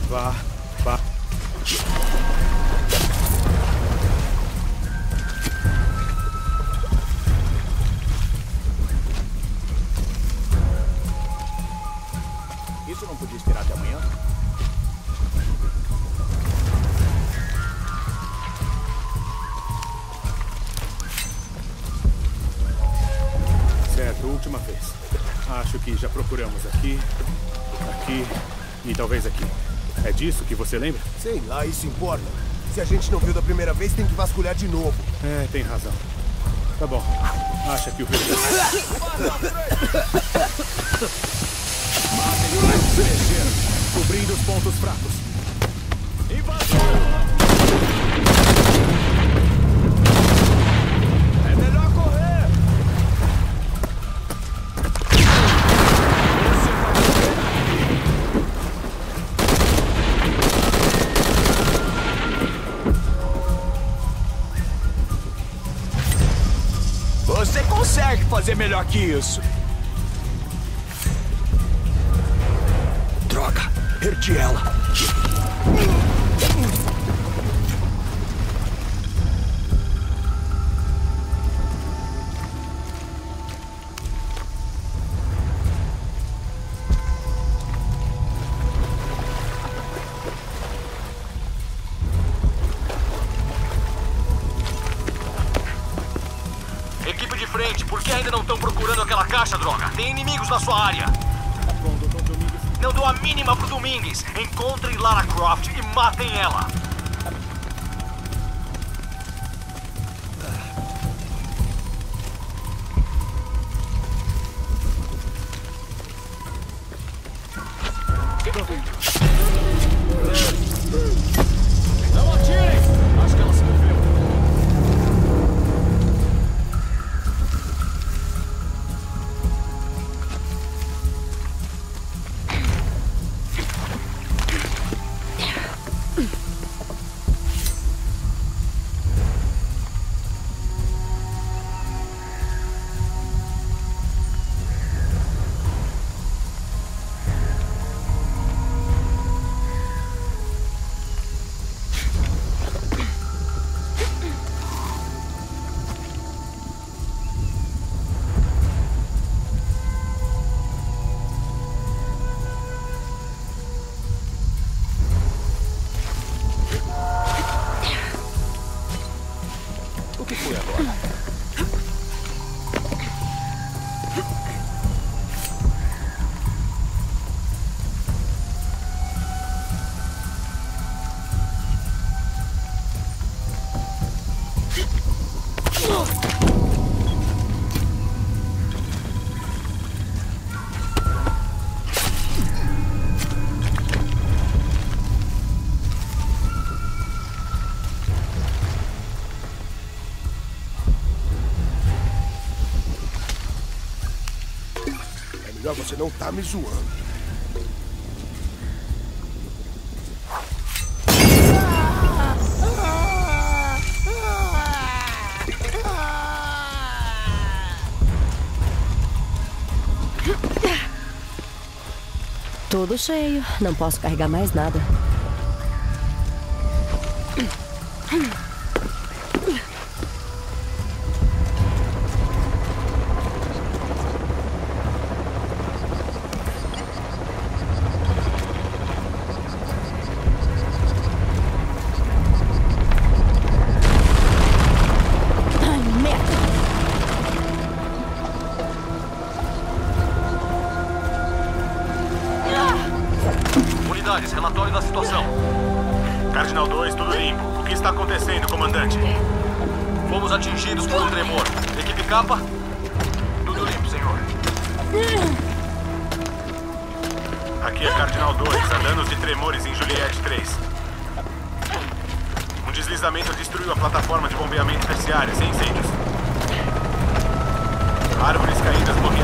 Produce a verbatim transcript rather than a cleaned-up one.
Vá, vá. Isso não podia esperar até amanhã? Certo, última vez. Acho que já procuramos aqui, aqui e talvez aqui. É disso que você lembra? Sei lá, isso importa. Se a gente não viu da primeira vez, tem que vasculhar de novo. É, tem razão. Tá bom. Acha que o Matem os que mexeram, cobrindo os pontos fracos. Invasão! É melhor correr! Você consegue fazer melhor que isso. Droga, perdi ela. Equipe de frente, por que ainda não estão procurando aquela caixa, droga? Tem inimigos na sua área. Bom, doutor Domingues. Não dou a mínima pro Domingues. Encontrem Lara Croft e matem ela. Não atirem! Acho que ela se moveu. O que foi agora? Melhor você não tá me zoando. Tudo cheio. Não posso carregar mais nada. Relatório da situação. Cardinal dois, tudo limpo. O que está acontecendo, comandante? Fomos atingidos por um tremor. Equipe Kappa? Tudo limpo, senhor. Aqui é Cardinal dois, há danos de tremores em Juliette três. Um deslizamento destruiu a plataforma de bombeamento terciário, sem incêndios. Árvores caídas bloqueiam